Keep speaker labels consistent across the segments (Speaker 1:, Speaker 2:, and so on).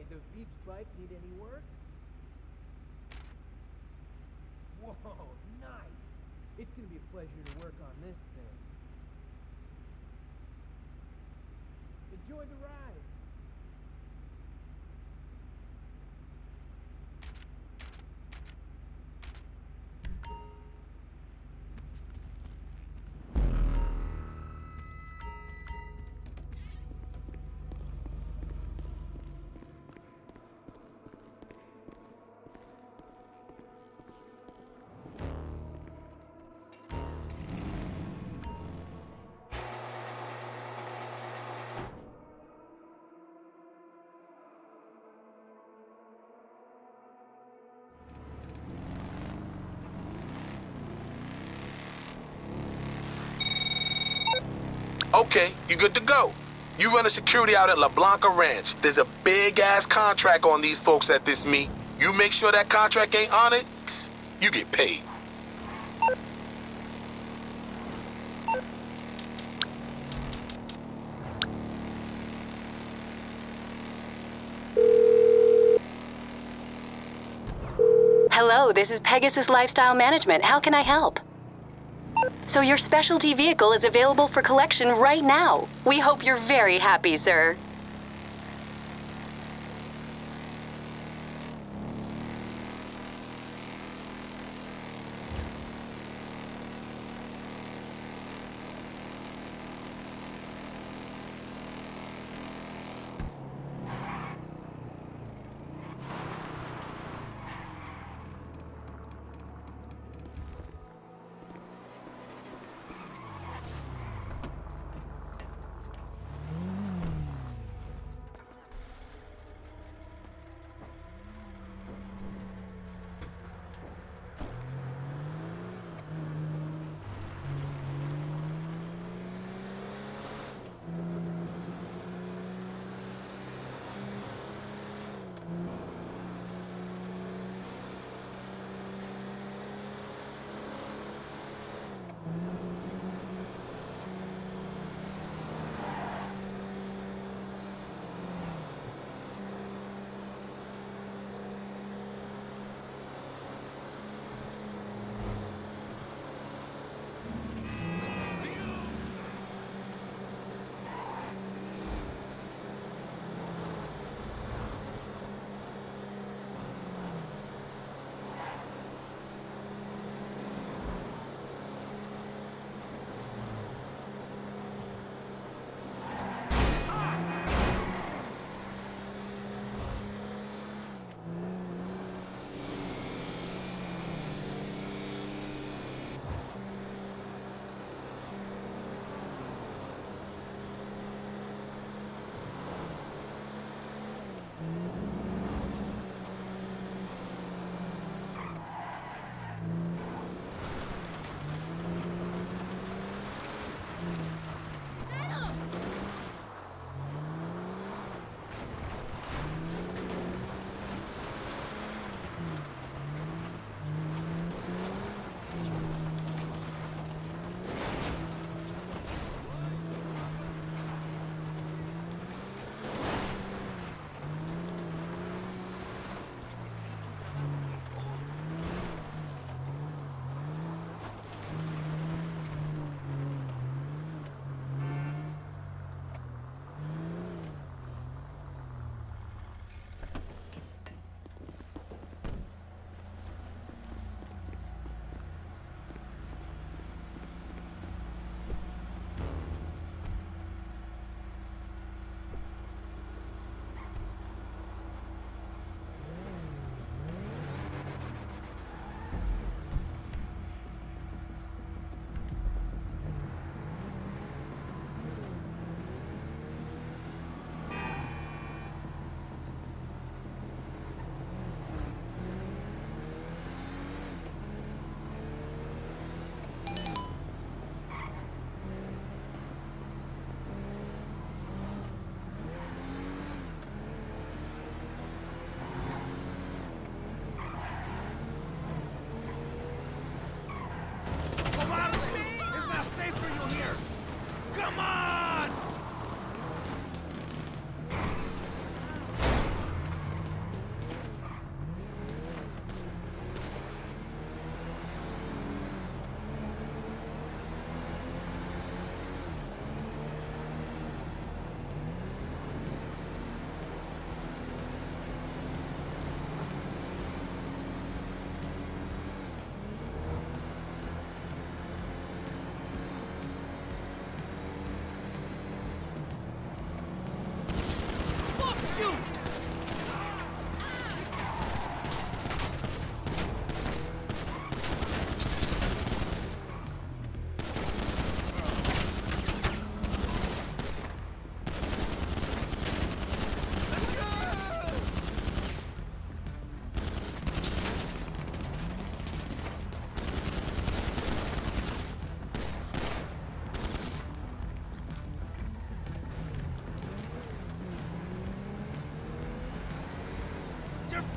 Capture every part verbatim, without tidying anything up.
Speaker 1: does Veep's bike need any work? Whoa, nice! It's gonna be a pleasure to work on this thing. Enjoy the ride!
Speaker 2: Okay, you good to go. You run a security out at La Blanca Ranch. There's a big-ass contract on these folks at this meet. You make sure that contract ain't on it, you get paid.
Speaker 3: Hello, this is Pegasus Lifestyle Management. How can I help? So your specialty vehicle is available for collection right now. We hope you're very happy, sir.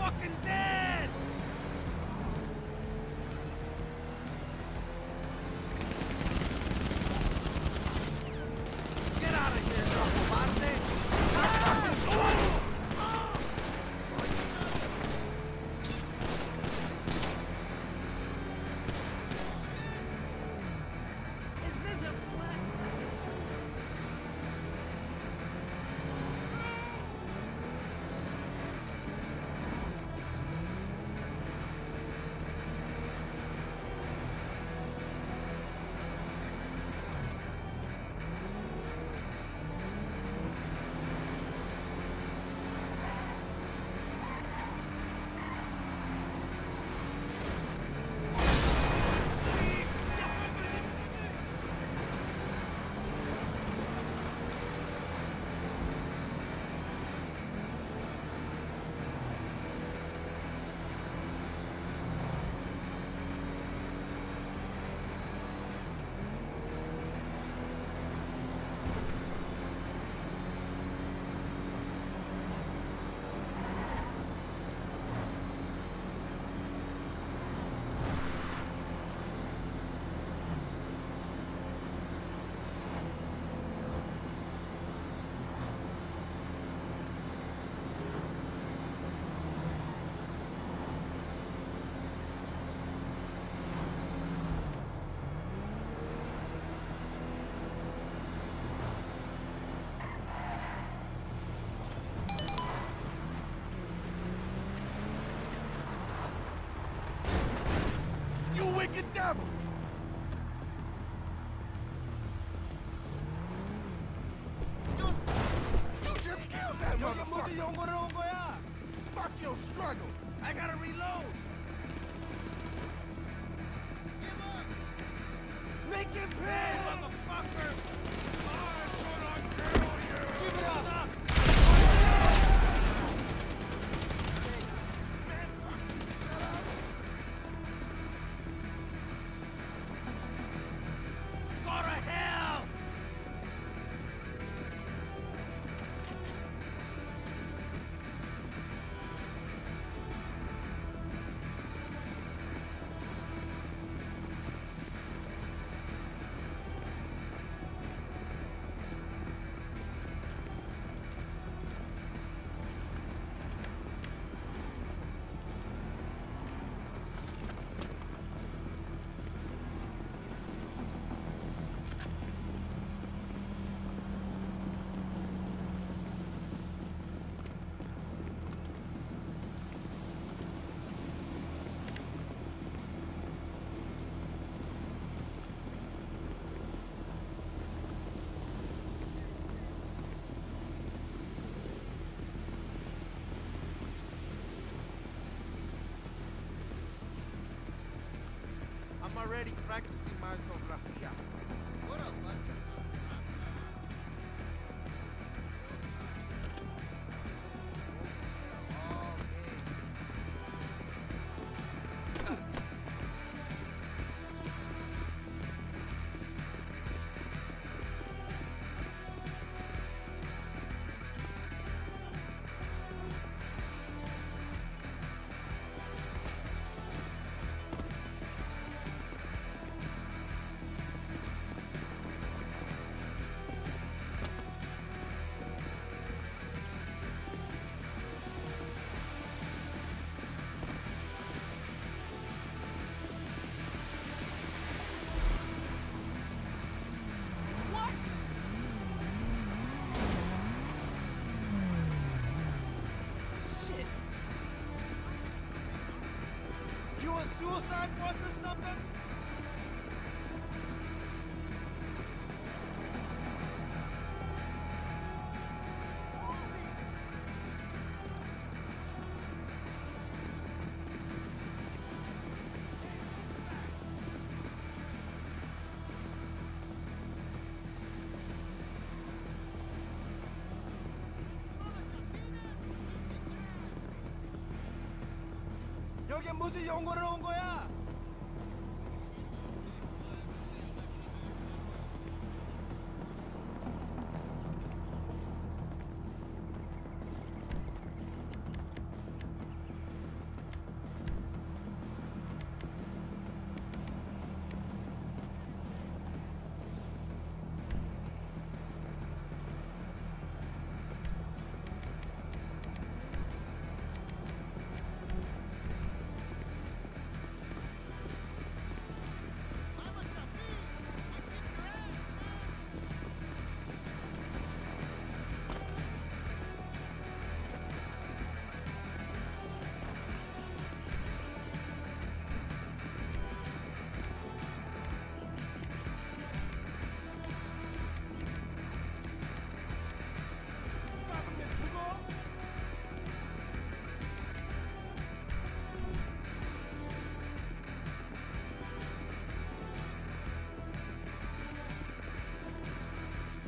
Speaker 4: fucking dead! Get out of here, Dracomarte! Is this a flat?
Speaker 5: Wicked devil! You, you just killed that motherfucker! Fuck your struggle!
Speaker 4: I gotta reload! Make him pay, motherfucker! Give it up!
Speaker 5: Man, fuck you, shut up!
Speaker 4: Go to hell!
Speaker 5: I'm already practicing my ortografía. What a bunch of...
Speaker 4: You a suicide watch or something? 여기 무슨 연구를 온 거야?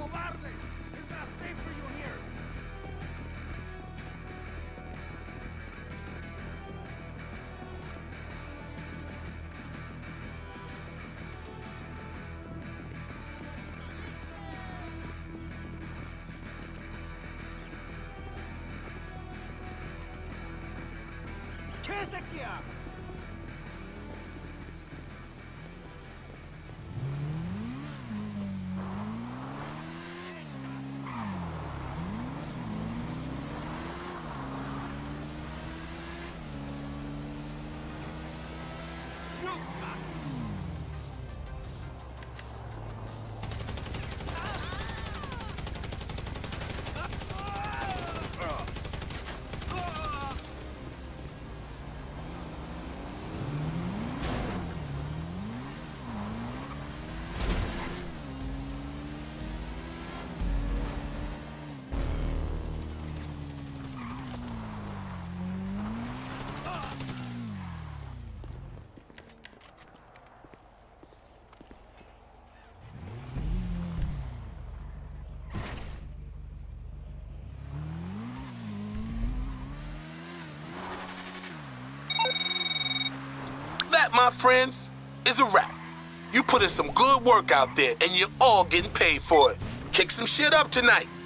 Speaker 5: cobarde! It's not safe for you here!
Speaker 4: 개새끼야!
Speaker 2: That, my friends, is a wrap. You put in some good work out there, and you're all getting paid for it. Kick some shit up tonight.